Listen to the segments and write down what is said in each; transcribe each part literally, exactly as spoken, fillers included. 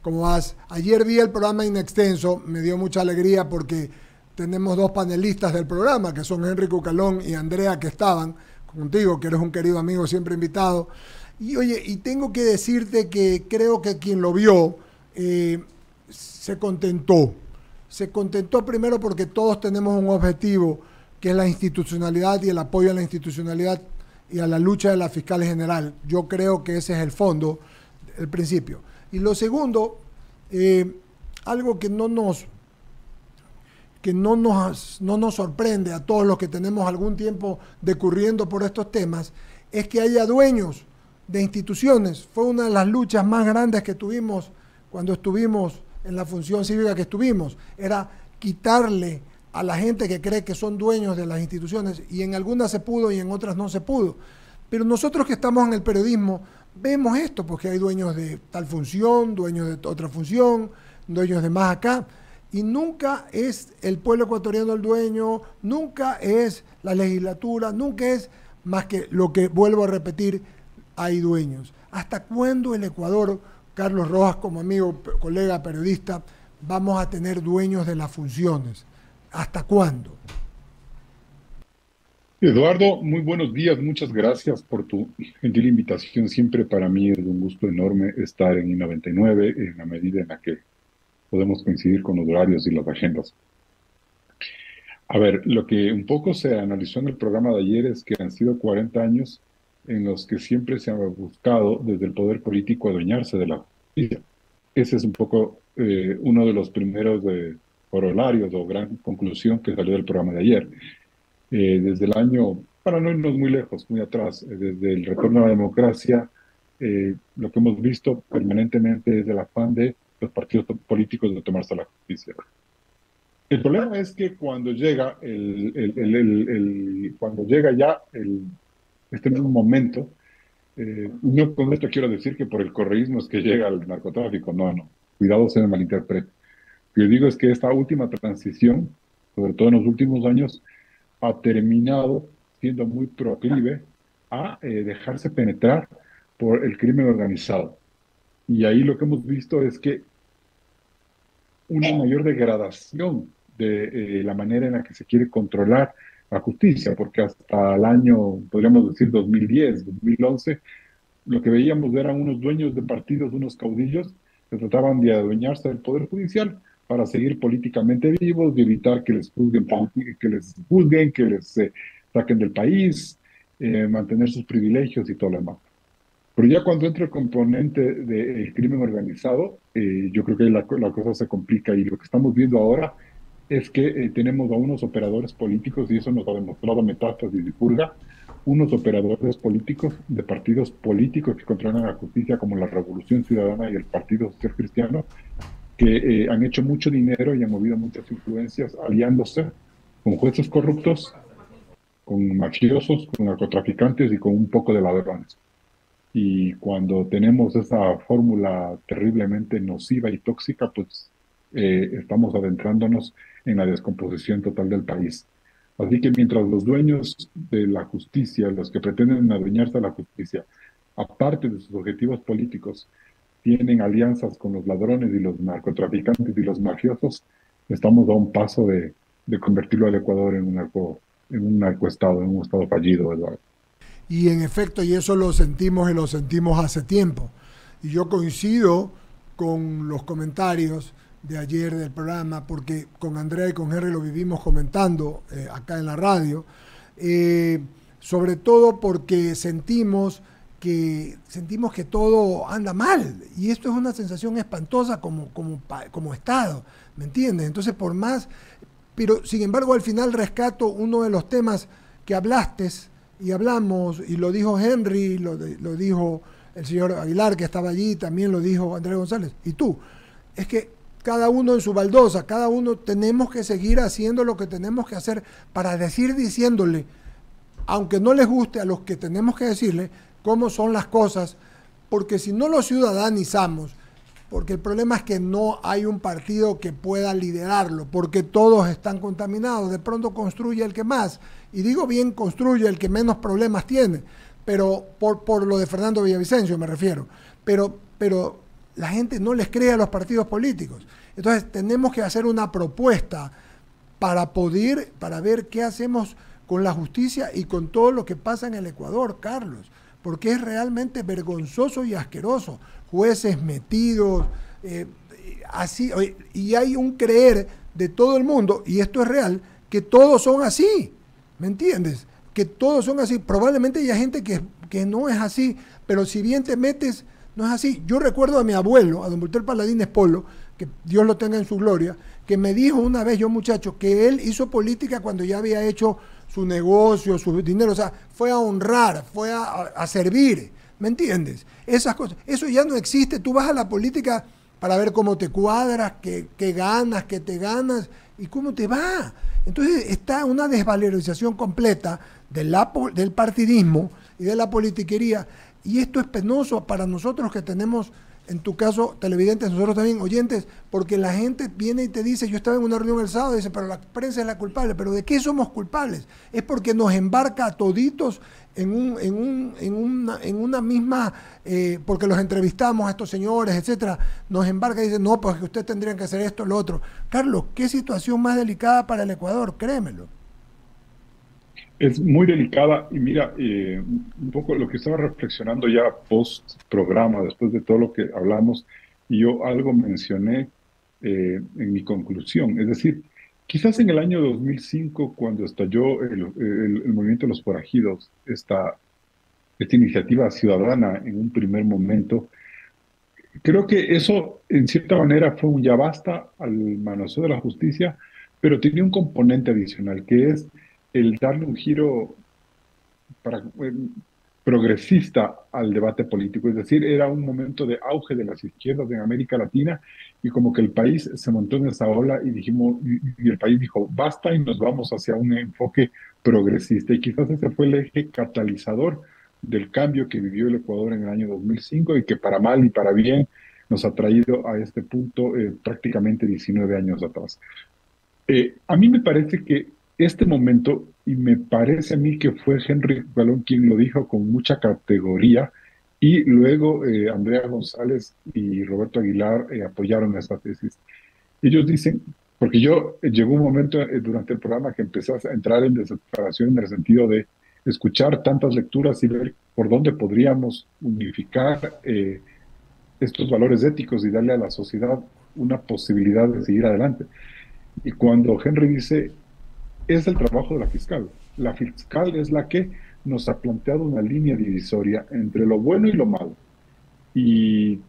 ¿Cómo vas? Ayer vi el programa in extenso, me dio mucha alegría porque tenemos dos panelistas del programa, que son Henry Cucalón y Andrea, que estaban contigo, que eres un querido amigo siempre invitado. Y oye, y tengo que decirte que creo que quien lo vio eh, se contentó. Se contentó primero porque todos tenemos un objetivo, que es la institucionalidad y el apoyo a la institucionalidad y a la lucha de la fiscal general. Yo creo que ese es el fondo, el principio. Y lo segundo, eh, algo que no nos que no nos, no nos sorprende a todos los que tenemos algún tiempo decurriendo por estos temas, es que haya dueños de instituciones. Fue una de las luchas más grandes que tuvimos cuando estuvimos en la función cívica que estuvimos, era quitarle a la gente que cree que son dueños de las instituciones, y en algunas se pudo y en otras no se pudo. Pero nosotros que estamos en el periodismo vemos esto, porque hay dueños de tal función, dueños de otra función, dueños de más acá, y nunca es el pueblo ecuatoriano el dueño, nunca es la legislatura, nunca es más que lo que vuelvo a repetir, hay dueños. ¿Hasta cuándo el Ecuador, Carlos Rojas como amigo, colega, periodista, vamos a tener dueños de las funciones? ¿Hasta cuándo? Eduardo, muy buenos días, muchas gracias por tu gentil invitación. Siempre para mí es un gusto enorme estar en I noventa y nueve en la medida en la que podemos coincidir con los horarios y las agendas. A ver, lo que un poco se analizó en el programa de ayer es que han sido cuarenta años en los que siempre se ha buscado desde el poder político adueñarse de la justicia. Ese es un poco eh, uno de los primeros eh, corolarios o gran conclusión que salió del programa de ayer. Eh, desde el año, para no irnos muy lejos, muy atrás, eh, desde el retorno a la democracia, eh, lo que hemos visto permanentemente es el afán de los partidos políticos de tomarse la justicia. El problema es que cuando llega el, el, el, el, el cuando llega ya el, este mismo momento, eh, no con esto quiero decir que por el correísmo es que llega el narcotráfico, no, no, cuidado se me malinterprete. Lo que digo es que esta última transición, sobre todo en los últimos años, ha terminado siendo muy proclive a eh, dejarse penetrar por el crimen organizado. Y ahí lo que hemos visto es que una mayor degradación de eh, la manera en la que se quiere controlar la justicia, porque hasta el año, podríamos decir, dos mil diez, dos mil once, lo que veíamos eran unos dueños de partidos, unos caudillos, que trataban de adueñarse del Poder Judicial para seguir políticamente vivos, de evitar que les juzguen, que les juzguen, que les eh, saquen del país, eh, mantener sus privilegios y todo lo demás. Pero ya cuando entra el componente del crimen organizado, eh, yo creo que la, la cosa se complica, y lo que estamos viendo ahora es que eh, tenemos a unos operadores políticos, y eso nos ha demostrado Metástasis y Purga, unos operadores políticos de partidos políticos que controlan la justicia, como la Revolución Ciudadana y el Partido Social Cristiano, que eh, han hecho mucho dinero y han movido muchas influencias aliándose con jueces corruptos, con mafiosos, con narcotraficantes y con un poco de ladrones. Y cuando tenemos esa fórmula terriblemente nociva y tóxica, pues eh, estamos adentrándonos en la descomposición total del país. Así que mientras los dueños de la justicia, los que pretenden adueñarse de la justicia, aparte de sus objetivos políticos, tienen alianzas con los ladrones y los narcotraficantes y los mafiosos, estamos a un paso de, de convertirlo al Ecuador en un narco, en un narcoestado, en un estado fallido, Eduardo. Y en efecto, y eso lo sentimos y lo sentimos hace tiempo. Y yo coincido con los comentarios de ayer del programa, porque con Andrea y con Henry lo vivimos comentando eh, acá en la radio, eh, sobre todo porque sentimos que sentimos que todo anda mal, y esto es una sensación espantosa como, como, como Estado, ¿me entiendes? Entonces, por más, pero sin embargo al final rescato uno de los temas que hablaste y hablamos, y lo dijo Henry, lo, de, lo dijo el señor Aguilar, que estaba allí, también lo dijo Andrés González, y tú, es que cada uno en su baldosa, cada uno tenemos que seguir haciendo lo que tenemos que hacer para decir diciéndole, aunque no les guste a los que tenemos que decirle, cómo son las cosas, porque si no lo ciudadanizamos, porque el problema es que no hay un partido que pueda liderarlo, porque todos están contaminados, de pronto construye el que más, y digo bien construye el que menos problemas tiene, pero por, por lo de Fernando Villavicencio me refiero, pero, pero la gente no les cree a los partidos políticos. Entonces tenemos que hacer una propuesta para poder, para ver qué hacemos con la justicia y con todo lo que pasa en el Ecuador, Carlos, porque es realmente vergonzoso y asqueroso. Jueces metidos, eh, así, y hay un creer de todo el mundo, y esto es real, que todos son así, ¿me entiendes? Que todos son así. Probablemente haya gente que, que no es así, pero si bien te metes, no es así. Yo recuerdo a mi abuelo, a don Walter Paladines Polo, que Dios lo tenga en su gloria, que me dijo una vez, yo muchacho, que él hizo política cuando ya había hecho su negocio, su dinero, o sea, fue a honrar, fue a, a servir, ¿me entiendes? Esas cosas, eso ya no existe. Tú vas a la política para ver cómo te cuadras, qué, qué ganas, qué te ganas y cómo te va. Entonces está una desvalorización completa de la, del partidismo y de la politiquería, y esto es penoso para nosotros que tenemos, en tu caso, televidentes, nosotros también, oyentes, porque la gente viene y te dice, yo estaba en una reunión el sábado, y dice, pero la prensa es la culpable. ¿Pero de qué somos culpables? Es porque nos embarca a toditos en, un, en, un, en, una, en una misma, eh, porque los entrevistamos a estos señores, etcétera, nos embarca y dice, no, pues que ustedes tendrían que hacer esto, lo otro. Carlos, ¿qué situación más delicada para el Ecuador? Créemelo. Es muy delicada y mira, eh, un poco lo que estaba reflexionando ya post programa, después de todo lo que hablamos, y yo algo mencioné eh, en mi conclusión. Es decir, quizás en el año dos mil cinco, cuando estalló el, el, el movimiento de los forajidos, esta, esta iniciativa ciudadana en un primer momento, creo que eso en cierta manera fue un ya basta al manoseo de la justicia, pero tenía un componente adicional, que es el darle un giro para, eh, progresista al debate político. Es decir, era un momento de auge de las izquierdas en América Latina y como que el país se montó en esa ola y dijimos, y, y el país dijo, basta y nos vamos hacia un enfoque progresista. Y quizás ese fue el eje catalizador del cambio que vivió el Ecuador en el año dos mil cinco y que para mal y para bien nos ha traído a este punto eh, prácticamente diecinueve años atrás. Eh, a mí me parece que este momento, y me parece a mí que fue Henry Galón quien lo dijo con mucha categoría, y luego eh, Andrea González y Roberto Aguilar eh, apoyaron esta tesis. Ellos dicen, porque yo eh, llegó un momento eh, durante el programa que empecé a entrar en desesperación en el sentido de escuchar tantas lecturas y ver por dónde podríamos unificar eh, estos valores éticos y darle a la sociedad una posibilidad de seguir adelante. Y cuando Henry dice, es el trabajo de la fiscal. La fiscal es la que nos ha planteado una línea divisoria entre lo bueno y lo malo. Y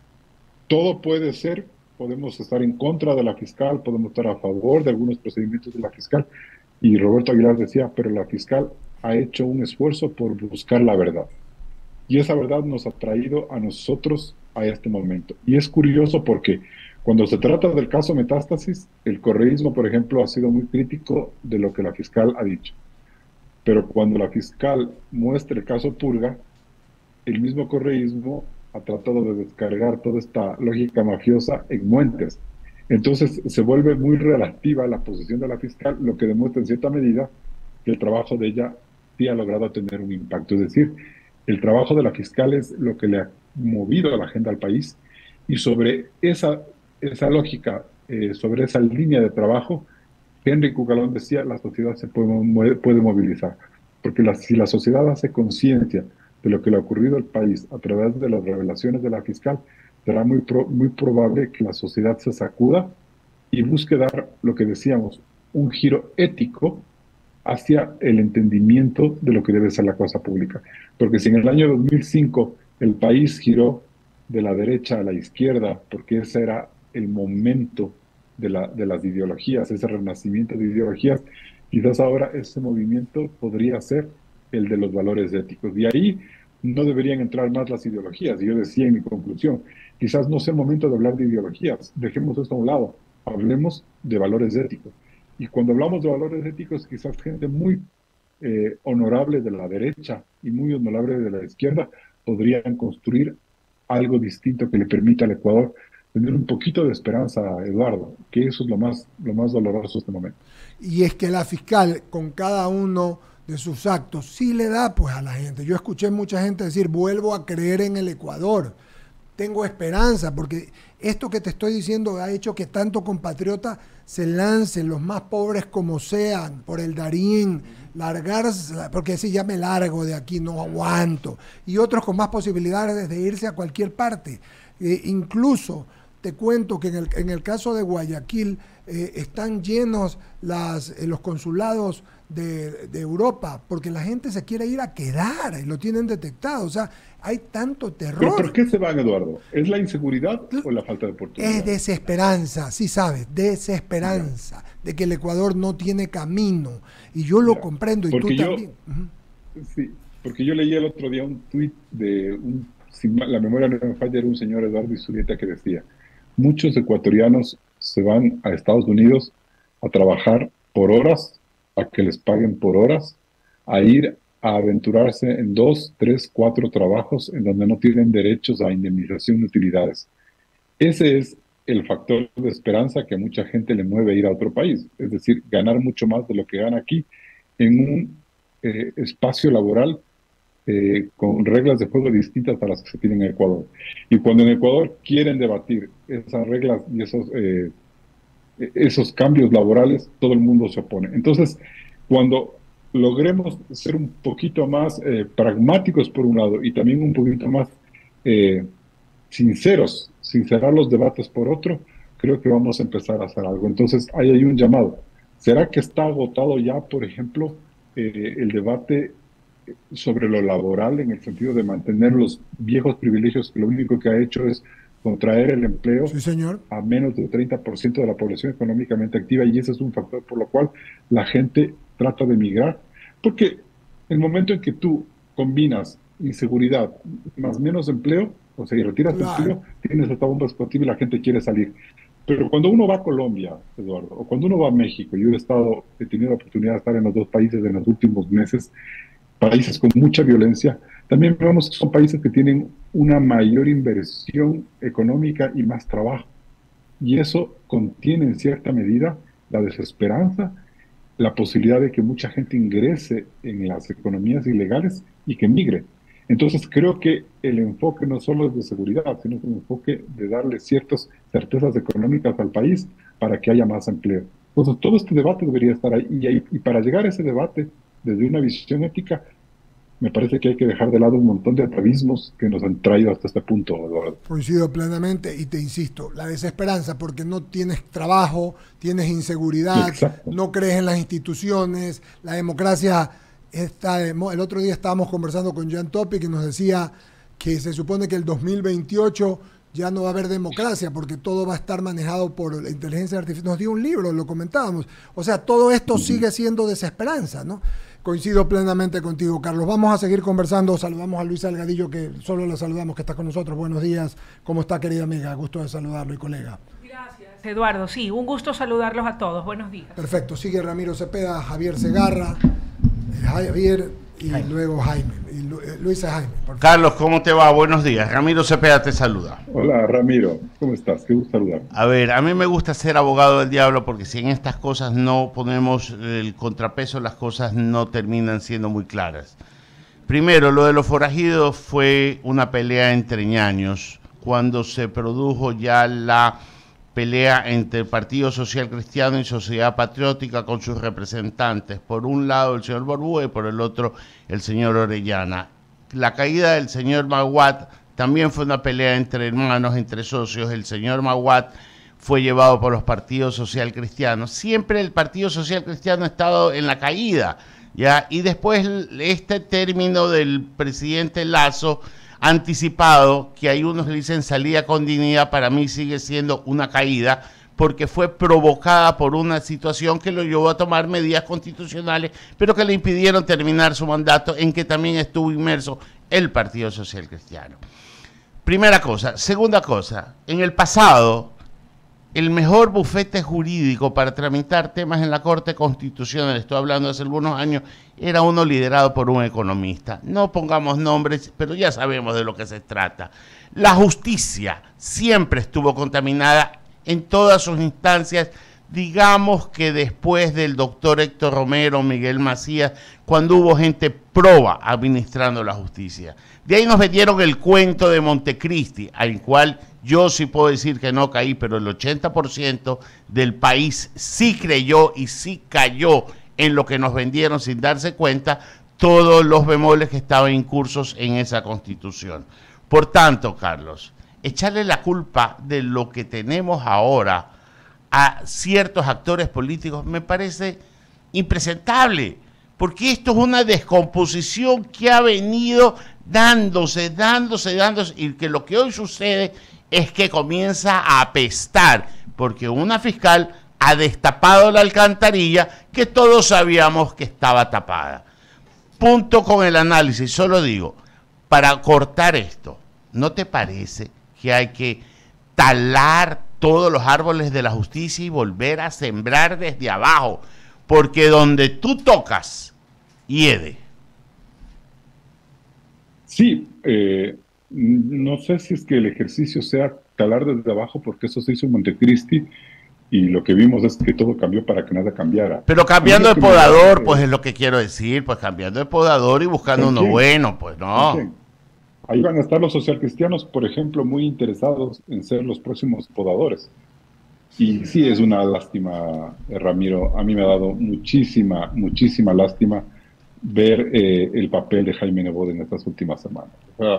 todo puede ser, podemos estar en contra de la fiscal, podemos estar a favor de algunos procedimientos de la fiscal. Y Roberto Aguilar decía, pero la fiscal ha hecho un esfuerzo por buscar la verdad. Y esa verdad nos ha traído a nosotros a este momento. Y es curioso porque cuando se trata del caso Metástasis, el correísmo, por ejemplo, ha sido muy crítico de lo que la fiscal ha dicho. Pero cuando la fiscal muestra el caso Purga, el mismo correísmo ha tratado de descargar toda esta lógica mafiosa en Muentes. Entonces se vuelve muy relativa la posición de la fiscal, lo que demuestra en cierta medida que el trabajo de ella sí ha logrado tener un impacto. Es decir, el trabajo de la fiscal es lo que le ha movido a la agenda al país, y sobre esa, esa lógica, eh, sobre esa línea de trabajo, Henry Cucalón decía, la sociedad se puede, puede movilizar, porque la, si la sociedad hace conciencia de lo que le ha ocurrido al país a través de las revelaciones de la fiscal, será muy, pro, muy probable que la sociedad se sacuda y busque dar, lo que decíamos, un giro ético hacia el entendimiento de lo que debe ser la cosa pública. Porque si en el año dos mil cinco el país giró de la derecha a la izquierda, porque ese era el momento de, la, de las ideologías, ese renacimiento de ideologías, quizás ahora ese movimiento podría ser el de los valores éticos. Y ahí no deberían entrar más las ideologías. Y yo decía en mi conclusión, quizás no sea el momento de hablar de ideologías, dejemos esto a un lado, hablemos de valores éticos. Y cuando hablamos de valores éticos, quizás gente muy eh, honorable de la derecha y muy honorable de la izquierda podrían construir algo distinto que le permita al Ecuador tener un poquito de esperanza, Eduardo, que eso es lo más, lo más doloroso de este momento. Y es que la fiscal, con cada uno de sus actos, sí le da pues a la gente. Yo escuché mucha gente decir, vuelvo a creer en el Ecuador. tengo esperanza, porque esto que te estoy diciendo ha hecho que tanto compatriota se lancen, los más pobres como sean, por el Darién, largarse, porque si ya me largo de aquí, no aguanto, y otros con más posibilidades de irse a cualquier parte. Eh, incluso te cuento que en el, en el caso de Guayaquil eh, están llenos las, eh, los consulados de, de Europa, porque la gente se quiere ir a quedar y lo tienen detectado. O sea, hay tanto terror. ¿Pero por qué se van, Eduardo? ¿Es la inseguridad o la falta de oportunidad? Es desesperanza, sí sabes, desesperanza ya. de que el Ecuador no tiene camino. Y yo lo ya. comprendo y porque tú yo, también. Uh-huh. Sí, porque yo leí el otro día un tuit de, un, si la memoria no me falla, era un señor Eduardo Izurieta que decía: muchos ecuatorianos se van a Estados Unidos a trabajar por horas, a que les paguen por horas, a ir a aventurarse en dos, tres, cuatro trabajos en donde no tienen derechos a indemnización de utilidades. Ese es el factor de esperanza que a mucha gente le mueve a ir a otro país, es decir, ganar mucho más de lo que gana aquí en un eh, espacio laboral eh, con reglas de juego distintas a las que se tienen en Ecuador. Y cuando en Ecuador quieren debatir esas reglas y esos, eh, esos cambios laborales, todo el mundo se opone. Entonces, cuando logremos ser un poquito más eh, pragmáticos por un lado y también un poquito más eh, sinceros, sincerar los debates por otro, creo que vamos a empezar a hacer algo. Entonces, ahí hay un llamado. ¿Será que está agotado ya, por ejemplo, eh, el debate sobre lo laboral en el sentido de mantener los viejos privilegios que lo único que ha hecho es contraer el empleo sí, señor. a menos del treinta por ciento de la población económicamente activa, y ese es un factor por lo cual la gente trata de migrar? Porque el momento en que tú combinas inseguridad más menos empleo, o sea, y retiras claro. empleo, tienes esta bomba explosiva y la gente quiere salir. Pero cuando uno va a Colombia, Eduardo, o cuando uno va a México, yo he estado, he tenido la oportunidad de estar en los dos países en los últimos meses, países con mucha violencia, también vemos que son países que tienen una mayor inversión económica y más trabajo. Y eso contiene en cierta medida la desesperanza, la posibilidad de que mucha gente ingrese en las economías ilegales y que migre. Entonces creo que el enfoque no solo es de seguridad, sino es un enfoque de darle ciertas certezas económicas al país para que haya más empleo. Entonces todo este debate debería estar ahí. Y, ahí, y para llegar a ese debate desde una visión ética, me parece que hay que dejar de lado un montón de atavismos que nos han traído hasta este punto, Eduardo. Coincido plenamente y te insisto, la desesperanza porque no tienes trabajo, tienes inseguridad, exacto. no crees en las instituciones, la democracia está... El otro día estábamos conversando con Jan Topic y nos decía que se supone que el dos mil veintiocho ya no va a haber democracia porque todo va a estar manejado por la inteligencia artificial. Nos dio un libro, lo comentábamos. O sea, todo esto uh-huh. sigue siendo desesperanza, ¿no? Coincido plenamente contigo, Carlos. Vamos a seguir conversando. Saludamos a Luis Salgadillo, que solo le saludamos, que está con nosotros. Buenos días. ¿Cómo está, querida amiga? Gusto de saludarlo y colega. Gracias, Eduardo. Sí, un gusto saludarlos a todos. Buenos días. Perfecto. Sigue Ramiro Cepeda, Javier Segarra, Javier y Jaime. Luego Jaime. Y Lu Luisa Jaime. Carlos, ¿cómo te va? Buenos días. Ramiro Cepeda te saluda. Hola, Ramiro. ¿Cómo estás? Qué gusto saludar. A ver, a mí me gusta ser abogado del diablo porque si en estas cosas no ponemos el contrapeso, las cosas no terminan siendo muy claras. Primero, lo de los forajidos fue una pelea entre ñaños. Cuando se produjo ya la pelea entre el Partido Social Cristiano y Sociedad Patriótica con sus representantes. Por un lado el señor Borbúa y por el otro el señor Orellana. La caída del señor Maguad también fue una pelea entre hermanos, entre socios. El señor Maguad fue llevado por los partidos social cristianos. Siempre el Partido Social Cristiano ha estado en la caída, ¿ya? Y después este término del presidente Lasso anticipado, que hay unos que dicen salida con dignidad, para mí sigue siendo una caída, porque fue provocada por una situación que lo llevó a tomar medidas constitucionales, pero que le impidieron terminar su mandato, en que también estuvo inmerso el Partido Social Cristiano. Primera cosa. Segunda cosa, en el pasado, el mejor bufete jurídico para tramitar temas en la Corte Constitucional, estoy hablando hace algunos años, era uno liderado por un economista. No pongamos nombres, pero ya sabemos de lo que se trata. La justicia siempre estuvo contaminada en todas sus instancias, digamos que después del doctor Héctor Romero, Miguel Macías, cuando hubo gente proba administrando la justicia. De ahí nos vendieron el cuento de Montecristi, al cual yo sí puedo decir que no caí, pero el ochenta por ciento del país sí creyó y sí cayó en lo que nos vendieron sin darse cuenta todos los bemoles que estaban incursos en esa Constitución. Por tanto, Carlos, echarle la culpa de lo que tenemos ahora a ciertos actores políticos me parece impresentable, porque esto es una descomposición que ha venido dándose, dándose, dándose, y que lo que hoy sucede es que comienza a apestar, porque una fiscal ha destapado la alcantarilla que todos sabíamos que estaba tapada. Punto con el análisis, solo digo, para cortar esto, ¿no te parece que hay que talar todos los árboles de la justicia y volver a sembrar desde abajo? Porque donde tú tocas, hiede. Sí, eh, no sé si es que el ejercicio sea talar desde abajo, porque eso se hizo en Montecristi, y lo que vimos es que todo cambió para que nada cambiara. Pero cambiando de podador, me... pues es lo que quiero decir, pues cambiando de podador y buscando uno bueno, pues no. Ahí van a estar los socialcristianos, por ejemplo, muy interesados en ser los próximos podadores. Y sí, es una lástima, Ramiro, a mí me ha dado muchísima, muchísima lástima ver eh, el papel de Jaime Nebot en estas últimas semanas. O sea,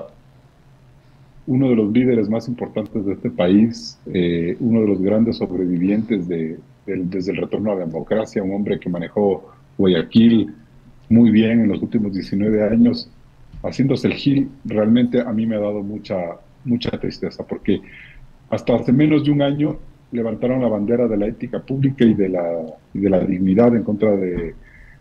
uno de los líderes más importantes de este país, eh, uno de los grandes sobrevivientes de, de, desde el retorno a la democracia, un hombre que manejó Guayaquil muy bien en los últimos diecinueve años, haciéndose el gil, realmente a mí me ha dado mucha, mucha tristeza, porque hasta hace menos de un año levantaron la bandera de la ética pública y de la, y de la dignidad en contra de,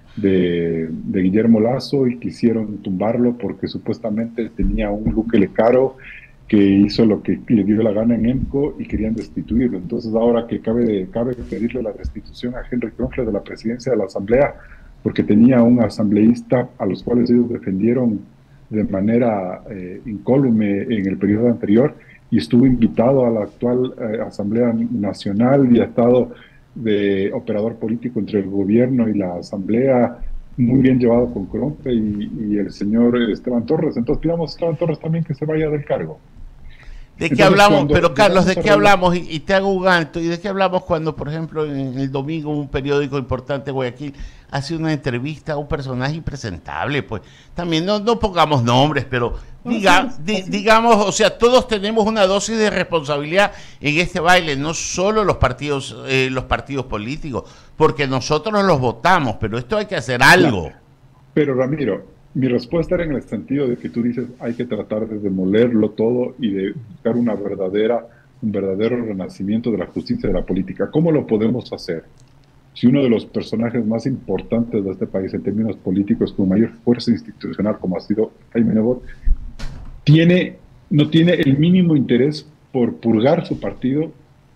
de, de Guillermo Lasso, y quisieron tumbarlo porque supuestamente tenía un Lukele caro que hizo lo que le dio la gana en EMCO y querían destituirlo. Entonces ahora que cabe, de, cabe pedirle la destitución a Henry Kronfler de la presidencia de la Asamblea, porque tenía un asambleísta a los cuales ellos defendieron de manera eh, incólume en el periodo anterior, y estuvo invitado a la actual eh, Asamblea Nacional y ha estado de operador político entre el gobierno y la Asamblea, muy bien llevado con Kronfler y, y el señor Esteban Torres. Entonces pidamos a Esteban Torres también que se vaya del cargo. ¿De qué Entonces, hablamos? Pero Carlos, ¿de qué hablamos? Y, y te hago un alto. ¿Y de qué hablamos cuando, por ejemplo, en el domingo un periódico importante de Guayaquil hace una entrevista a un personaje impresentable? Pues también no, no pongamos nombres, pero diga, di, digamos, o sea, todos tenemos una dosis de responsabilidad en este baile, no solo los partidos, eh, los partidos políticos, porque nosotros los votamos, pero esto hay que hacer algo. Claro. Pero Ramiro, mi respuesta era en el sentido de que tú dices hay que tratar de demolerlo todo y de buscar una verdadera, un verdadero renacimiento de la justicia y de la política. ¿Cómo lo podemos hacer? Si uno de los personajes más importantes de este país en términos políticos, con mayor fuerza institucional como ha sido Jaime Nebot, tiene, no tiene el mínimo interés por purgar su partido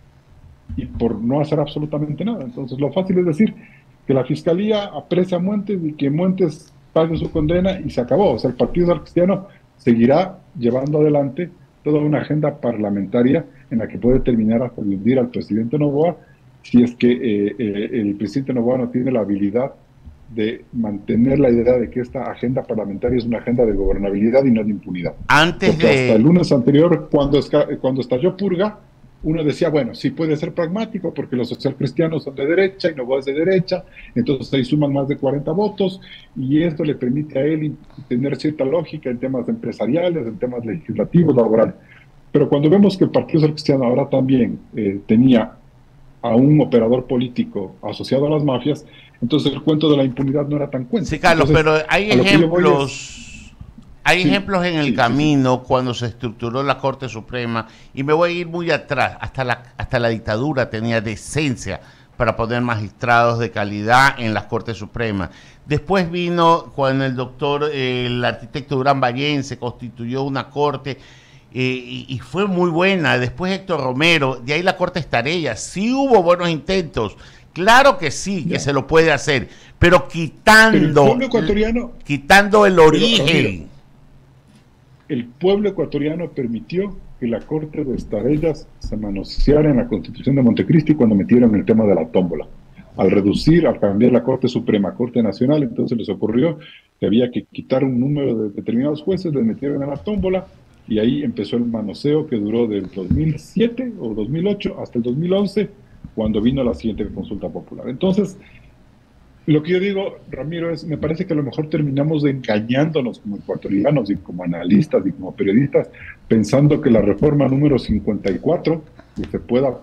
y por no hacer absolutamente nada. Entonces lo fácil es decir que la Fiscalía aprecia a Muentes y que Muentes pague su condena y se acabó. O sea, el Partido Social Cristiano seguirá llevando adelante toda una agenda parlamentaria en la que puede terminar hasta hundir al presidente Noboa, si es que eh, eh, el presidente Noboa no tiene la habilidad de mantener la idea de que esta agenda parlamentaria es una agenda de gobernabilidad y no de impunidad. Antes Porque de... hasta el lunes anterior, cuando, cuando estalló Purga, uno decía, bueno, sí puede ser pragmático porque los socialcristianos son de derecha y Noboa es de derecha, entonces ahí suman más de cuarenta votos y esto le permite a él tener cierta lógica en temas empresariales, en temas legislativos, laborales. Pero cuando vemos que el Partido Social Cristiano ahora también eh, tenía a un operador político asociado a las mafias, entonces el cuento de la impunidad no era tan cuento. Sí, Carlos, entonces, pero hay ejemplos... Hay Sí, ejemplos en el sí, camino sí, sí. cuando se estructuró la Corte Suprema, y me voy a ir muy atrás, hasta la, hasta la dictadura tenía decencia para poner magistrados de calidad en las Cortes Supremas. Después vino cuando el doctor, eh, el arquitecto Durán Ballén se constituyó una corte eh, y, y fue muy buena. Después Héctor Romero, de ahí la Corte Estarella, sí hubo buenos intentos. Claro que sí, que ya. se lo puede hacer, pero quitando, pero el pueblo ecuatoriano, quitando el origen. El pueblo ecuatoriano permitió que la Corte de Estarellas se manoseara en la Constitución de Montecristi cuando metieron el tema de la tómbola. Al reducir, al cambiar la Corte Suprema, Corte Nacional, entonces les ocurrió que había que quitar un número de determinados jueces, les metieron en la tómbola, y ahí empezó el manoseo que duró del dos mil siete o dos mil ocho hasta el dos mil once, cuando vino la siguiente consulta popular. Entonces, lo que yo digo, Ramiro, es, me parece que a lo mejor terminamos engañándonos como ecuatorianos y como analistas y como periodistas, pensando que la reforma número cincuenta y cuatro, que se pueda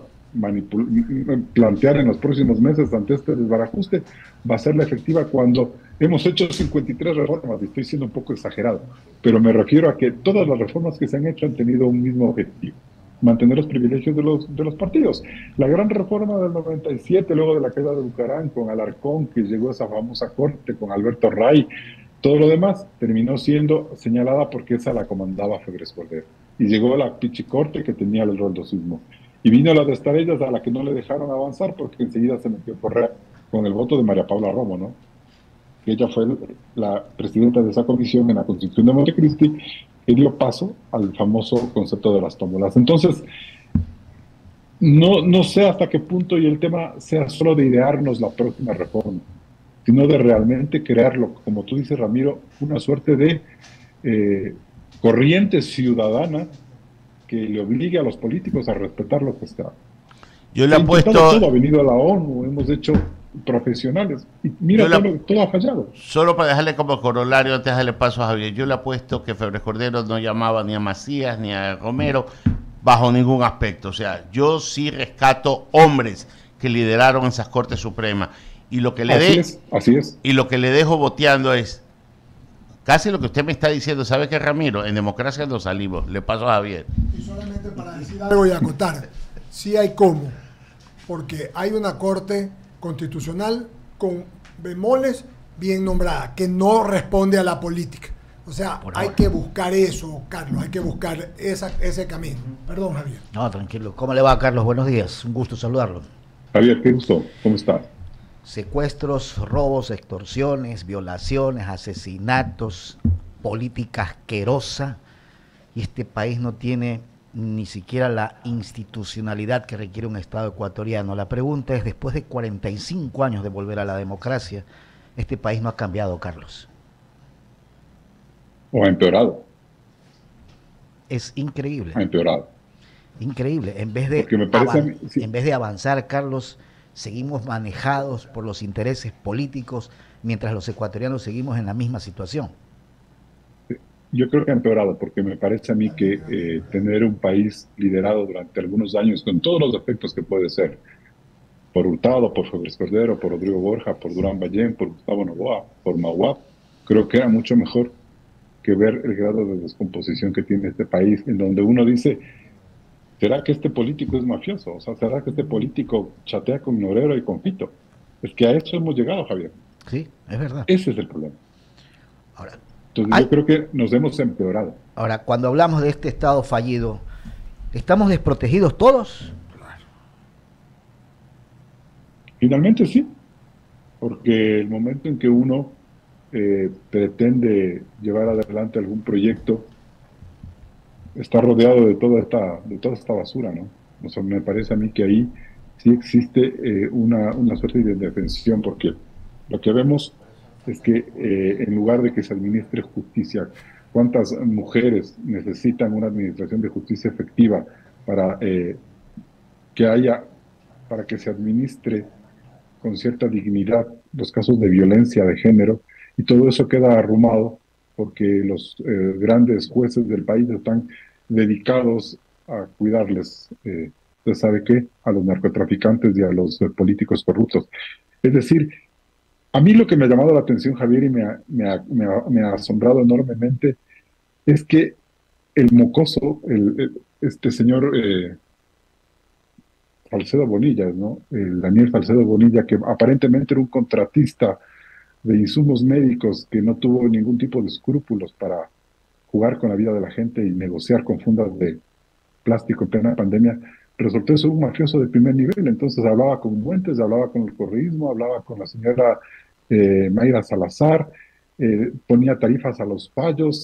plantear en los próximos meses ante este desbarajuste, va a ser la efectiva cuando hemos hecho cincuenta y tres reformas, y estoy siendo un poco exagerado, pero me refiero a que todas las reformas que se han hecho han tenido un mismo objetivo: mantener los privilegios de los, de los partidos. La gran reforma del noventa y siete, luego de la caída de Bucarán, con Alarcón, que llegó a esa famosa corte, con Alberto Ray, todo lo demás terminó siendo señalada porque esa la comandaba Febres Cordero. Y llegó la Pichicorte, que tenía el roldosismo. Y vino la de Estarellas, a la que no le dejaron avanzar porque enseguida se metió Correa con el voto de María Paula Romo, ¿no? Que ella fue la presidenta de esa comisión en la Constitución de Montecristi, que dio paso al famoso concepto de las tómbolas. Entonces, no, no sé hasta qué punto y el tema sea solo de idearnos la próxima reforma, sino de realmente crearlo, como tú dices, Ramiro, una suerte de eh, corriente ciudadana que le obligue a los políticos a respetar lo que está. Yo le he puesto... Todo, ha venido a la ONU, hemos hecho profesionales, y mira, todo, la... todo ha fallado. Solo para dejarle como corolario, antes de darle paso a Javier, yo le apuesto que Febres Cordero no llamaba ni a Macías ni a Romero bajo ningún aspecto. O sea, yo sí rescato hombres que lideraron esas Cortes Supremas, y lo que le así de... es, así es. Y lo que le dejo boteando es casi lo que usted me está diciendo. ¿Sabe qué, Ramiro? En democracia nos salimos. Le paso a Javier. Y solamente para decir algo y acotar, sí hay cómo, porque hay una Corte Constitucional con bemoles bien nombrada, que no responde a la política. O sea, Por hay ahora. que buscar eso, Carlos, hay que buscar esa, ese camino. Perdón, Javier. No, tranquilo. ¿Cómo le va, Carlos? Buenos días. Un gusto saludarlo. Javier, qué gusto. ¿Cómo estás? Secuestros, robos, extorsiones, violaciones, asesinatos, política asquerosa, y este país no tiene ni siquiera la institucionalidad que requiere un Estado ecuatoriano. La pregunta es, después de cuarenta y cinco años de volver a la democracia, este país no ha cambiado, Carlos. ¿O ha empeorado? Es increíble. Ha empeorado. Increíble. En vez de, me parece avan- mí, sí. en vez de avanzar, Carlos, seguimos manejados por los intereses políticos, mientras los ecuatorianos seguimos en la misma situación. Yo creo que ha empeorado, porque me parece a mí que eh, tener un país liderado durante algunos años, con todos los efectos que puede ser, por Hurtado, por Febres Cordero, por Rodrigo Borja, por Durán Ballén, por Gustavo Noboa, por Mahuad, creo que era mucho mejor que ver el grado de descomposición que tiene este país, en donde uno dice, ¿será que este político es mafioso? O sea, ¿será que este político chatea con Norero y con Fito? Es que a eso hemos llegado, Javier. Sí, es verdad. Ese es el problema. Ahora, Entonces hay, yo creo que nos hemos empeorado. ahora, cuando hablamos de este Estado fallido, ¿estamos desprotegidos todos? Finalmente sí, porque el momento en que uno eh, pretende llevar adelante algún proyecto, está rodeado de toda esta, de toda esta basura, ¿no? O sea, me parece a mí que ahí sí existe eh, una, una suerte de indefensión, porque lo que vemos es que eh, en lugar de que se administre justicia, ¿cuántas mujeres necesitan una administración de justicia efectiva para eh, que haya, para que se administre con cierta dignidad los casos de violencia de género? Y todo eso queda arrumado porque los eh, grandes jueces del país están dedicados a cuidarles, eh, ¿usted sabe qué? A los narcotraficantes y a los eh, políticos corruptos. Es decir, a mí lo que me ha llamado la atención, Javier, y me ha, me ha, me ha, me ha asombrado enormemente, es que el mocoso, el, el, este señor eh, Salcedo Bonilla, ¿no? El Daniel Salcedo Bonilla, que aparentemente era un contratista de insumos médicos que no tuvo ningún tipo de escrúpulos para jugar con la vida de la gente y negociar con fundas de plástico en plena pandemia, resultó ser un mafioso de primer nivel. Entonces hablaba con Muentes, hablaba con el correísmo, hablaba con la señora eh, Mayra Salazar, eh, ponía tarifas a los fallos,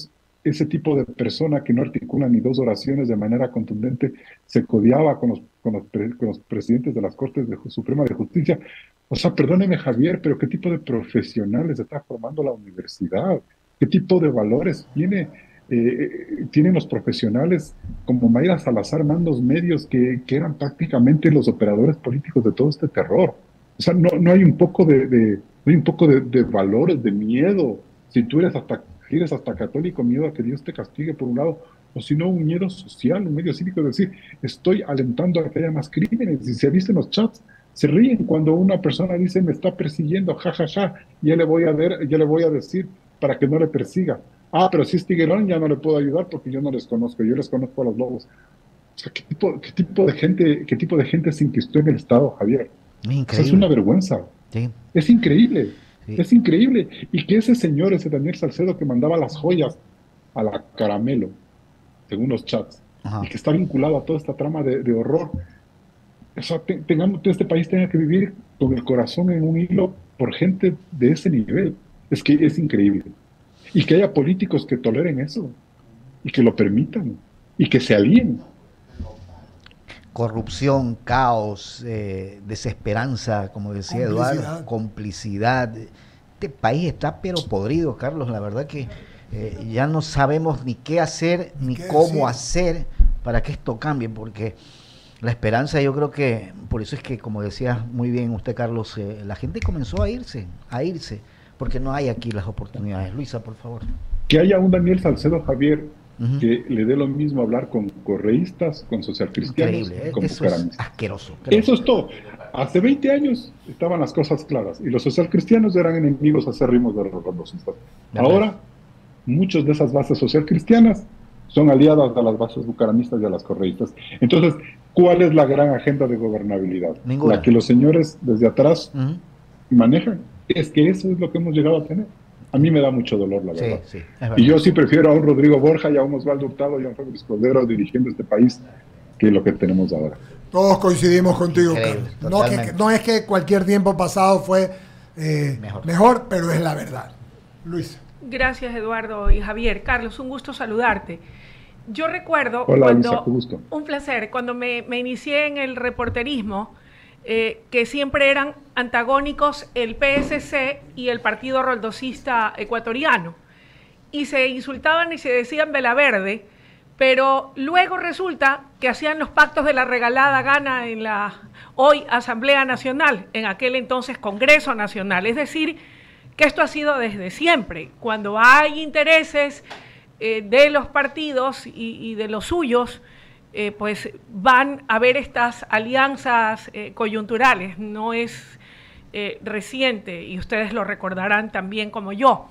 ese tipo de persona que no articula ni dos oraciones de manera contundente se codeaba con los, con los, pre- con los presidentes de las Cortes de Ju- Suprema de Justicia. O sea, perdóneme Javier, pero ¿qué tipo de profesionales está formando la universidad? ¿Qué tipo de valores tiene, eh, tienen los profesionales como Mayra Salazar, mandos medios que, que eran prácticamente los operadores políticos de todo este terror? O sea, no, no hay un poco de, de- no hay un poco de, de valores, de miedo. Si tú eres hasta, si eres hasta católico, miedo a que Dios te castigue por un lado, o si no, un miedo social, un medio cívico, de decir, estoy alentando a que haya más crímenes. Y se visten los chats, se ríen cuando una persona dice, me está persiguiendo, ja, ja, ja, ya le voy a ver, ya le voy a decir para que no le persiga. Ah, pero si es tiguerón, ya no le puedo ayudar porque yo no les conozco, yo les conozco a los lobos. O sea, ¿qué tipo, qué tipo de gente, qué tipo de gente se inquistó en el Estado, Javier? Es O sea, es increíble. una vergüenza. Sí, Es increíble, sí. es increíble. Y que ese señor, ese Daniel Salcedo que mandaba las joyas a la Caramelo, según los chats, Ajá. y que está vinculado a toda esta trama de, de horror, o sea, te- tengamos, este país tenga que vivir con el corazón en un hilo por gente de ese nivel. Es que es increíble. Y que haya políticos que toleren eso, y que lo permitan, y que se alíen. Corrupción, caos, eh, desesperanza, como decía Complicidad. Eduardo, complicidad. Este país está pero podrido, Carlos. La verdad que eh, ya no sabemos ni qué hacer, ni qué cómo decir. hacer para que esto cambie, porque la esperanza, yo creo que, por eso es que, como decía muy bien usted, Carlos, eh, la gente comenzó a irse, a irse, porque no hay aquí las oportunidades. Luisa, por favor. Que haya un Daniel Salcedo, Javier, Ujú. que le dé lo mismo hablar con correístas, con socialcristianos, Increíble, ¿eh? con Eso es bucaramistas. asqueroso. creo. Eso es todo. Hace veinte años estaban las cosas claras y los socialcristianos eran enemigos acérrimos de los rondosistas. ¿Verdad? Ahora, muchas de esas bases socialcristianas son aliadas a las bases bucaramistas y a las correístas. Entonces, ¿cuál es la gran agenda de gobernabilidad? Ninguna. La que los señores desde atrás Ujú. manejan. Es que eso es lo que hemos llegado a tener. A mí me da mucho dolor, la Sí, verdad. sí, es verdad. Y yo sí prefiero a un Rodrigo Borja y a un Osvaldo Hurtado y a un Félix Cordero dirigiendo este país que lo que tenemos ahora. Todos coincidimos contigo, Increíble, Carlos. No, que, totalmente. no es que cualquier tiempo pasado fue eh, Mejor. mejor. pero es la verdad. Luis. Gracias, Eduardo y Javier. Carlos, un gusto saludarte. Yo recuerdo Hola, cuando, Luisa, qué gusto. un placer, cuando me, me inicié en el reporterismo, eh, que siempre eran antagónicos el P S C y el Partido Roldosista Ecuatoriano, y se insultaban y se decían vela verde, pero luego resulta que hacían los pactos de la regalada gana en la hoy Asamblea Nacional, en aquel entonces Congreso Nacional. Es decir, que esto ha sido desde siempre. Cuando hay intereses eh, de los partidos y, y de los suyos, eh, pues van a haber estas alianzas eh, coyunturales. No es eh, reciente, y ustedes lo recordarán también como yo.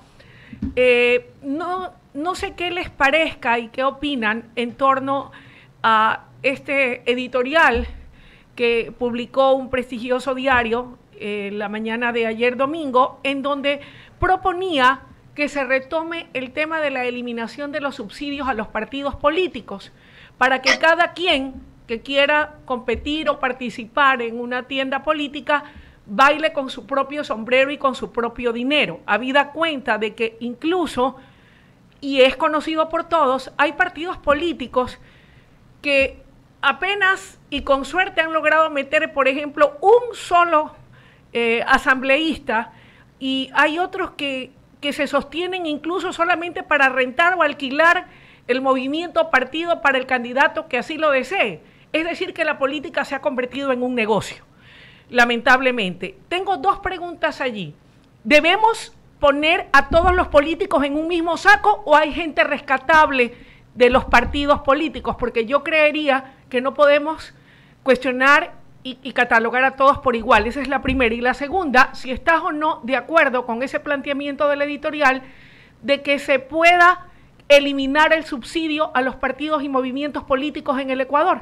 Eh, no, no sé qué les parezca y qué opinan en torno a este editorial que publicó un prestigioso diario eh, la mañana de ayer domingo, en donde proponía que se retome el tema de la eliminación de los subsidios a los partidos políticos, para que cada quien que quiera competir o participar en una tienda política baile con su propio sombrero y con su propio dinero, habida cuenta de que incluso, y es conocido por todos, hay partidos políticos que apenas y con suerte han logrado meter, por ejemplo, un solo eh, asambleísta, y hay otros que, que se sostienen incluso solamente para rentar o alquilar el movimiento partido para el candidato que así lo desee. Es decir, que la política se ha convertido en un negocio, lamentablemente. Tengo dos preguntas allí. ¿Debemos poner a todos los políticos en un mismo saco o hay gente rescatable de los partidos políticos? Porque yo creería que no podemos cuestionar y, y catalogar a todos por igual. Esa es la primera. Y la segunda, si estás o no de acuerdo con ese planteamiento del editorial de que se pueda eliminar el subsidio a los partidos y movimientos políticos en el Ecuador.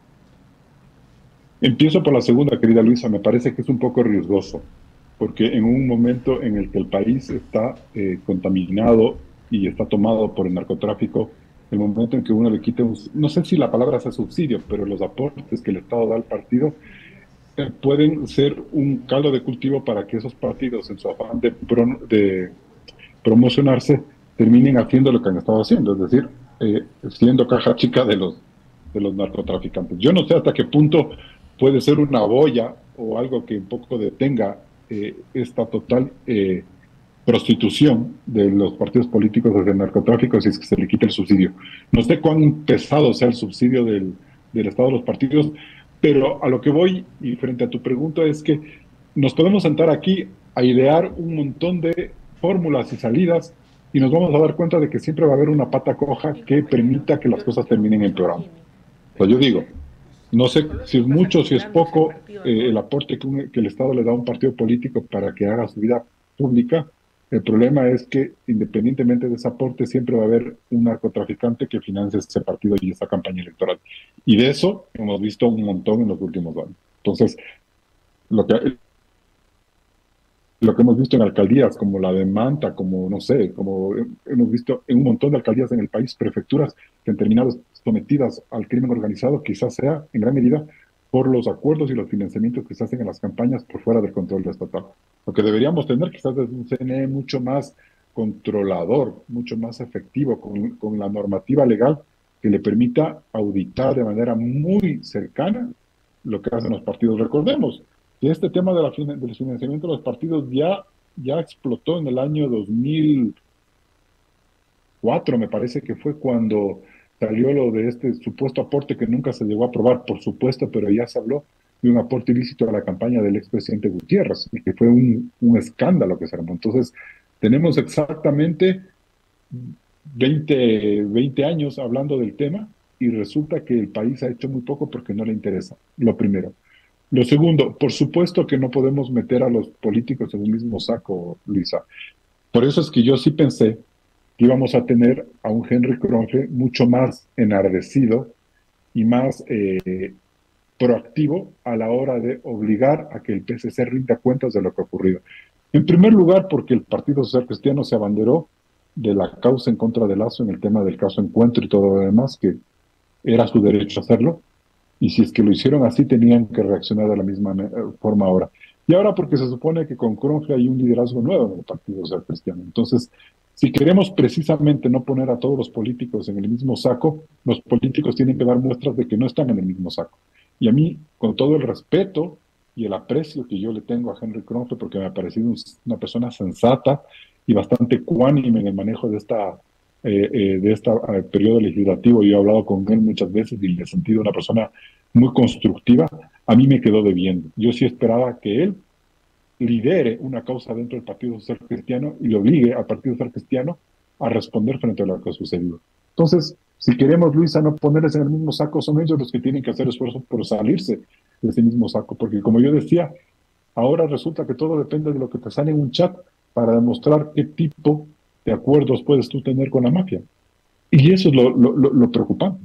Empiezo por la segunda, querida Luisa. Me parece que es un poco riesgoso, porque en un momento en el que el país está eh, contaminado y está tomado por el narcotráfico, el momento en que uno le quite, un, no sé si la palabra sea subsidio, pero los aportes que el Estado da al partido eh, pueden ser un caldo de cultivo para que esos partidos, en su afán de, pro, de promocionarse, terminen haciendo lo que han estado haciendo, es decir, eh, siendo caja chica de los, de los narcotraficantes. Yo no sé hasta qué punto puede ser una boya o algo que un poco detenga eh, esta total eh, prostitución de los partidos políticos desde el narcotráfico si es que se le quita el subsidio. No sé cuán pesado sea el subsidio del, del Estado de los partidos, pero a lo que voy, y frente a tu pregunta, es que nos podemos sentar aquí a idear un montón de fórmulas y salidas y nos vamos a dar cuenta de que siempre va a haber una pata coja que permita que las cosas terminen empeorando. O sea, yo digo, no sé si es mucho, si es poco, eh, el aporte que, un, que el Estado le da a un partido político para que haga su vida pública. El problema es que, independientemente de ese aporte, siempre va a haber un narcotraficante que financie ese partido y esa campaña electoral. Y de eso hemos visto un montón en los últimos años. Entonces, lo que, lo que hemos visto en alcaldías como la de Manta, como, no sé, como hemos visto en un montón de alcaldías en el país, prefecturas que han terminado sometidas al crimen organizado, quizás sea, en gran medida, por los acuerdos y los financiamientos que se hacen en las campañas por fuera del control estatal. Lo que deberíamos tener quizás es un C N E mucho más controlador, mucho más efectivo, con, con la normativa legal que le permita auditar de manera muy cercana lo que hacen los partidos. Recordemos que este tema de la, del financiamiento de los partidos ya, ya explotó en el año dos mil cuatro, me parece que fue cuando salió lo de este supuesto aporte que nunca se llegó a aprobar, por supuesto, pero ya se habló de un aporte ilícito a la campaña del expresidente Gutiérrez, y que fue un, un escándalo que se armó. Entonces, tenemos exactamente veinte, veinte años hablando del tema, y resulta que el país ha hecho muy poco porque no le interesa, lo primero. Lo segundo, por supuesto que no podemos meter a los políticos en el mismo saco, Luisa. Por eso es que yo sí pensé que íbamos a tener a un Henry Kronfle mucho más enardecido y más eh, proactivo a la hora de obligar a que el P S C rinda cuentas de lo que ha ocurrido. En primer lugar, porque el Partido Social Cristiano se abanderó de la causa en contra de Lazo en el tema del caso Encuentro y todo lo demás, que era su derecho hacerlo, y si es que lo hicieron así, tenían que reaccionar de la misma forma ahora. Y ahora porque se supone que con Kronfle hay un liderazgo nuevo en el Partido Social Cristiano. Entonces, si queremos precisamente no poner a todos los políticos en el mismo saco, los políticos tienen que dar muestras de que no están en el mismo saco. Y a mí, con todo el respeto y el aprecio que yo le tengo a Henry Kronfle, porque me ha parecido una persona sensata y bastante cuánime en el manejo de esta eh, eh, de este eh, periodo legislativo, yo he hablado con él muchas veces y le he sentido una persona muy constructiva, a mí me quedó debiendo. Yo sí esperaba que él lidere una causa dentro del Partido Social Cristiano y le obligue al Partido Social Cristiano a responder frente a lo que ha sucedido. Entonces, si queremos, Luisa, no ponerles en el mismo saco, son ellos los que tienen que hacer esfuerzos por salirse de ese mismo saco, porque como yo decía, ahora resulta que todo depende de lo que te sale en un chat para demostrar qué tipo de acuerdos puedes tú tener con la mafia. Y eso es lo, lo, lo, lo preocupante.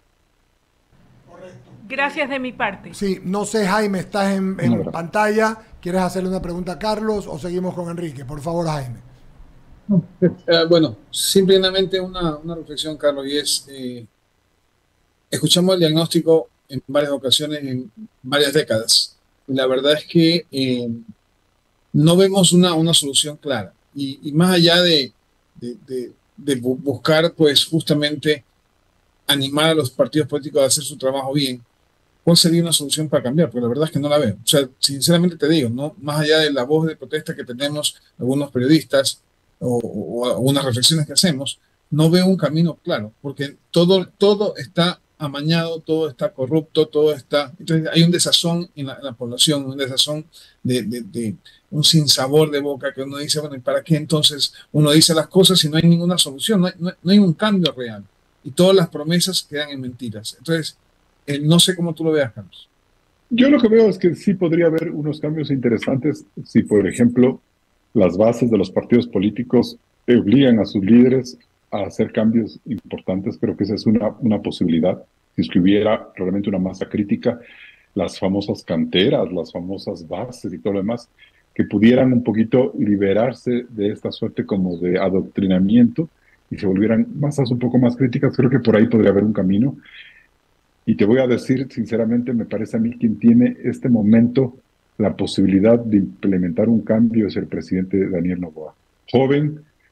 Gracias de mi parte. Sí, no sé, Jaime, estás en, en no, pantalla. ¿Quieres hacerle una pregunta a Carlos o seguimos con Enrique? Por favor, Jaime. Uh, bueno, simplemente una, una reflexión, Carlos, y es, eh, escuchamos el diagnóstico en varias ocasiones, en varias décadas. La verdad es que eh, no vemos una, una solución clara. Y, y más allá de, de, de, de buscar, pues, justamente animar a los partidos políticos a hacer su trabajo bien, ¿cuál sería una solución para cambiar? Porque la verdad es que no la veo. O sea, sinceramente te digo, ¿no? Más allá de la voz de protesta que tenemos algunos periodistas o, o algunas reflexiones que hacemos, no veo un camino claro, porque todo, todo está amañado, todo está corrupto, todo está... Entonces hay un desazón en la, en la población, un desazón de, de, de un sinsabor de boca que uno dice, bueno, ¿y para qué entonces uno dice las cosas si no hay ninguna solución? No hay, no, no hay un cambio real. Y todas las promesas quedan en mentiras. Entonces, eh, no sé cómo tú lo veas, Carlos. Yo lo que veo es que sí podría haber unos cambios interesantes si, por ejemplo, las bases de los partidos políticos obligan a sus líderes a hacer cambios importantes. Creo que esa es una, una posibilidad. Si es que hubiera realmente una masa crítica, las famosas canteras, las famosas bases y todo lo demás, que pudieran un poquito liberarse de esta suerte como de adoctrinamiento y se volvieran masas un poco más críticas. Creo que por ahí podría haber un camino. Y te voy a decir, sinceramente, me parece a mí quien tiene este momento la posibilidad de implementar un cambio es el presidente Daniel Noboa. Joven,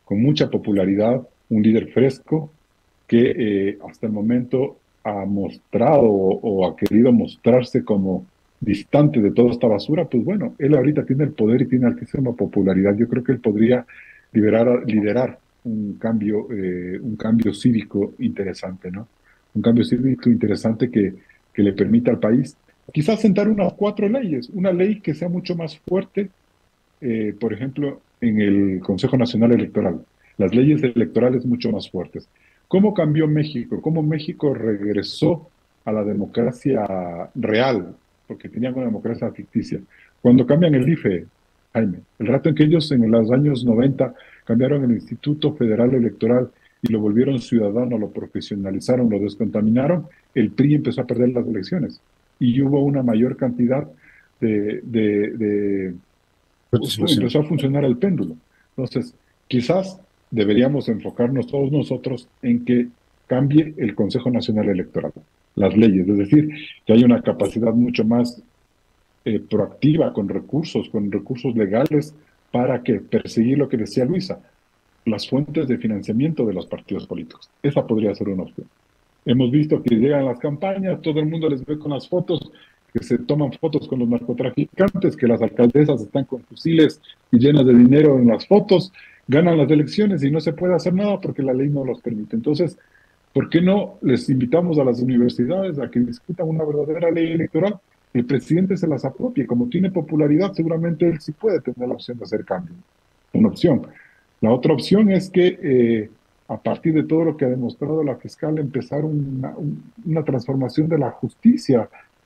con mucha popularidad, un líder fresco que eh, hasta el momento ha mostrado o, o ha querido mostrarse como distante de toda esta basura. Pues bueno, él ahorita tiene el poder y tiene altísima popularidad. Yo creo que él podría liberar, liderar un cambio, eh, un cambio cívico interesante, ¿no? Un cambio cívico interesante que, que le permita al país quizás sentar unas cuatro leyes, una ley que sea mucho más fuerte, eh, por ejemplo, en el Consejo Nacional Electoral, las leyes electorales mucho más fuertes. ¿Cómo cambió México? ¿Cómo México regresó a la democracia real? Porque tenían una democracia ficticia. Cuando cambian el I F E, Jaime, el rato en que ellos en los años noventa cambiaron el Instituto Federal Electoral y lo volvieron ciudadano, lo profesionalizaron, lo descontaminaron, el P R I empezó a perder las elecciones y hubo una mayor cantidad de... de, de empezó a funcionar el péndulo. Entonces, quizás deberíamos enfocarnos todos nosotros en que cambie el Consejo Nacional Electoral, las leyes, es decir, que haya una capacidad mucho más eh, proactiva, con recursos, con recursos legales, para que perseguir lo que decía Luisa, las fuentes de financiamiento de los partidos políticos. Esa podría ser una opción. Hemos visto que llegan las campañas, todo el mundo les ve con las fotos, que se toman fotos con los narcotraficantes, que las alcaldesas están con fusiles y llenas de dinero en las fotos, ganan las elecciones y no se puede hacer nada porque la ley no los permite. Entonces, ¿por qué no les invitamos a las universidades a que discutan una verdadera ley electoral? El presidente se las apropie, como tiene popularidad, seguramente él sí puede tener la opción de hacer cambio. Una opción. La otra opción es que eh, a partir de todo lo que ha demostrado la fiscal, empezar una, una transformación de la justicia.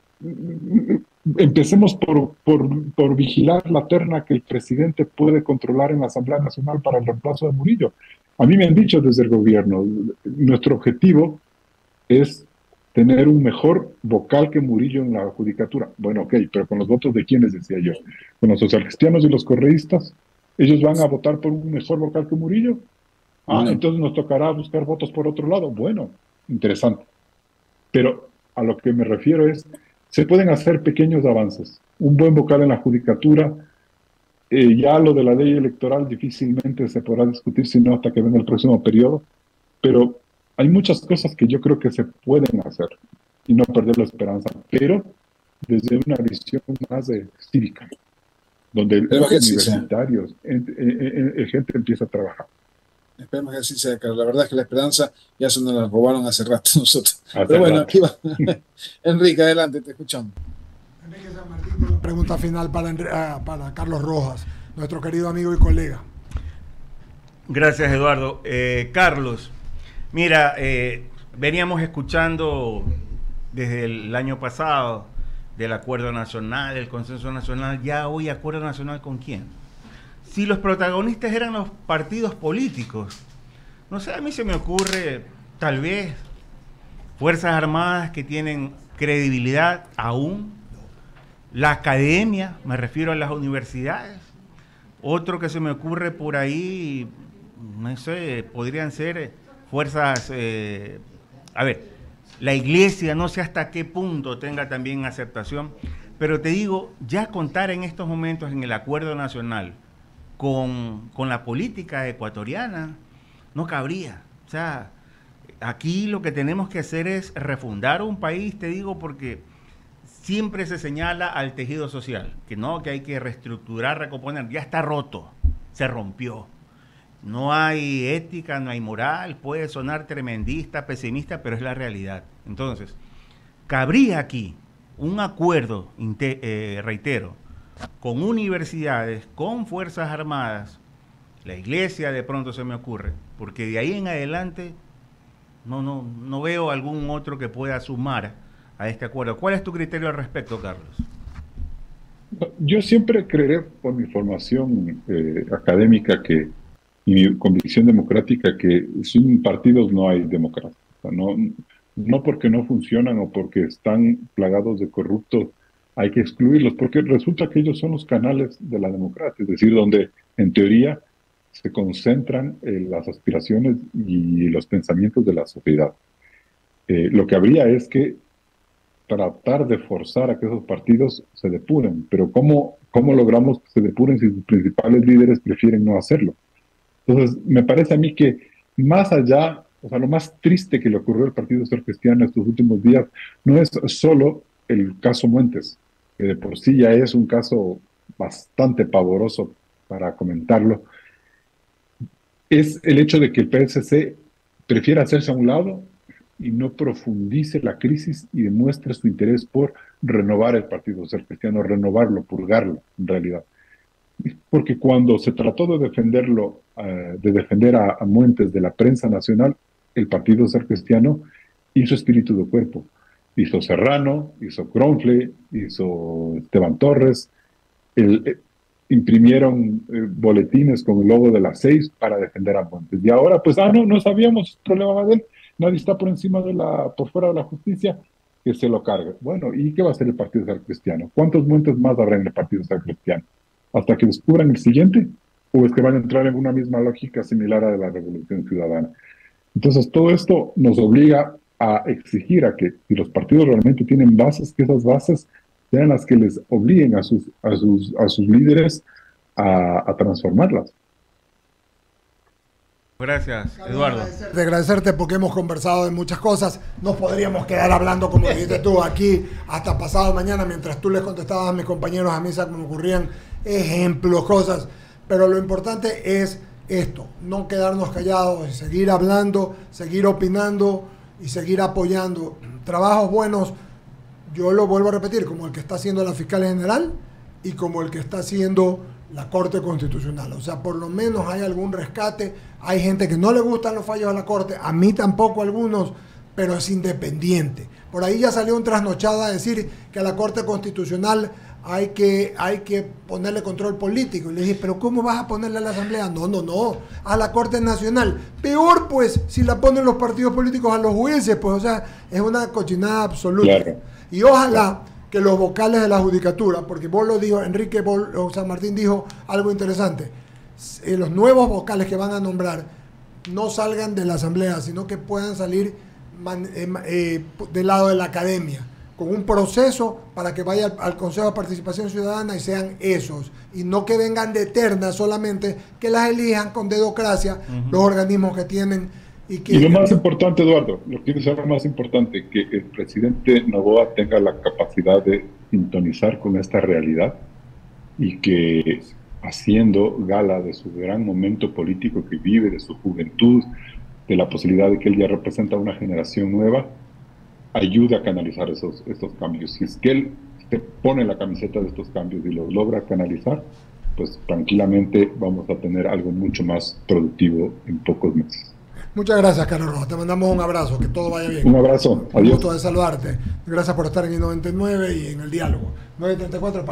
Empecemos por, por, por vigilar la terna que el presidente puede controlar en la Asamblea Nacional para el reemplazo de Murillo. A mí me han dicho desde el gobierno, nuestro objetivo es tener un mejor vocal que Murillo en la judicatura. Bueno, ok, pero con los votos de quiénes, decía yo, con los socialcristianos y los correístas, ¿ellos van a votar por un mejor vocal que Murillo? Ah, entonces nos tocará buscar votos por otro lado. Bueno, interesante. Pero a lo que me refiero es, se pueden hacer pequeños avances. Un buen vocal en la judicatura, eh, ya lo de la ley electoral difícilmente se podrá discutir, sino hasta que venga el próximo periodo, pero hay muchas cosas que yo creo que se pueden hacer y no perder la esperanza, pero desde una visión más de cívica, donde los universitarios, en, en, en, gente empieza a trabajar. Esperemos que así sea, Carlos. La verdad es que la esperanza ya se nos la robaron hace rato nosotros. Hace Pero bueno, rato. Aquí va. Enrique, adelante, te escuchamos. Enrique San Martín, con la pregunta final para, para Carlos Rojas, nuestro querido amigo y colega. Gracias, Eduardo. Eh, Carlos, mira, eh, veníamos escuchando desde el año pasado del Acuerdo Nacional, el Consenso Nacional. Ya hoy, ¿Acuerdo Nacional con quién? Si los protagonistas eran los partidos políticos, no sé, a mí se me ocurre tal vez Fuerzas Armadas que tienen credibilidad aún, la academia, me refiero a las universidades, otro que se me ocurre por ahí, no sé, podrían ser fuerzas, eh, a ver, la iglesia, no sé hasta qué punto tenga también aceptación, pero te digo, ya contar en estos momentos en el Acuerdo Nacional Con, con la política ecuatoriana, no cabría. O sea, aquí lo que tenemos que hacer es refundar un país, te digo, porque siempre se señala al tejido social, que no, que hay que reestructurar, recomponer, ya está roto, se rompió. No hay ética, no hay moral, puede sonar tremendista, pesimista, pero es la realidad. Entonces, cabría aquí un acuerdo, eh, reitero, con universidades, con Fuerzas Armadas, la iglesia de pronto se me ocurre, porque de ahí en adelante no, no, no veo algún otro que pueda sumar a este acuerdo. ¿Cuál es tu criterio al respecto, Carlos? Yo siempre creeré, por mi formación eh, académica que, y mi convicción democrática, que sin partidos no hay democracia. O sea, no, no porque no funcionan o porque están plagados de corruptos hay que excluirlos, porque resulta que ellos son los canales de la democracia, es decir, donde en teoría se concentran eh, las aspiraciones y los pensamientos de la sociedad. Eh, lo que habría es que tratar de forzar a que esos partidos se depuren, pero ¿cómo, cómo logramos que se depuren si sus principales líderes prefieren no hacerlo? Entonces, me parece a mí que más allá, o sea, lo más triste que le ocurrió al Partido Social Cristiano estos últimos días no es solo el caso Muentes, que de por sí ya es un caso bastante pavoroso para comentarlo, es el hecho de que el P S C prefiera hacerse a un lado y no profundice la crisis y demuestre su interés por renovar el Partido Social Cristiano, renovarlo, purgarlo, en realidad. Porque cuando se trató de defenderlo, uh, de defender a, a Muentes de la prensa nacional, el Partido Social Cristiano hizo espíritu de cuerpo. Hizo Serrano, hizo Kronfle, hizo Esteban Torres, el, eh, imprimieron eh, boletines con el logo de las seis para defender a Muentes. Y ahora, pues, ah, no, no sabíamos, el problema va de él, nadie está por encima de la, por fuera de la justicia, que se lo cargue. Bueno, ¿y qué va a hacer el Partido Social Cristiano? ¿Cuántos Muentes más habrá en el Partido Social Cristiano? ¿Hasta que descubran el siguiente? ¿O es que van a entrar en una misma lógica similar a la Revolución Ciudadana? Entonces, todo esto nos obliga a exigir a que, si los partidos realmente tienen bases, que esas bases sean las que les obliguen a sus, a sus, a sus líderes a, a transformarlas. Gracias, Eduardo. De agradecerte porque hemos conversado de muchas cosas. Nos podríamos quedar hablando, como dijiste tú, aquí hasta pasado mañana, mientras tú les contestabas a mis compañeros a misa, como ocurrían ejemplos, cosas. Pero lo importante es esto, no quedarnos callados, seguir hablando, seguir opinando y seguir apoyando. Trabajos buenos, yo lo vuelvo a repetir, como el que está haciendo la Fiscal General y como el que está haciendo la Corte Constitucional. O sea, por lo menos hay algún rescate. Hay gente que no le gustan los fallos de la Corte, a mí tampoco algunos, pero es independiente. Por ahí ya salió un trasnochado a decir que a la Corte Constitucional hay que, hay que ponerle control político. Y le dije, pero ¿cómo vas a ponerle a la Asamblea? No, no, no, a la Corte Nacional. Peor, pues, si la ponen los partidos políticos a los jueces, pues, o sea, es una cochinada absoluta. Claro. Y ojalá que los vocales de la judicatura, porque vos lo dijo, Enrique Bol, o San Martín dijo algo interesante, eh, los nuevos vocales que van a nombrar no salgan de la Asamblea, sino que puedan salir man, eh, eh, del lado de la academia, con un proceso para que vaya al, al Consejo de Participación Ciudadana y sean esos, y no que vengan de eterna solamente, que las elijan con dedocracia uh-huh. los organismos que tienen. Y, que, y lo más importante, Eduardo, lo que es lo más importante, que el presidente Noboa tenga la capacidad de sintonizar con esta realidad y que, haciendo gala de su gran momento político que vive, de su juventud, de la posibilidad de que él ya representa una generación nueva, ayude a canalizar esos, estos cambios. Si es que él se pone la camiseta de estos cambios y los logra canalizar, pues tranquilamente vamos a tener algo mucho más productivo en pocos meses. Muchas gracias, Carlos Rojas. Te mandamos un abrazo, que todo vaya bien. Un abrazo. Adiós. Un gusto de saludarte. Gracias por estar en I noventa y nueve y en el diálogo. nueve treinta y cuatro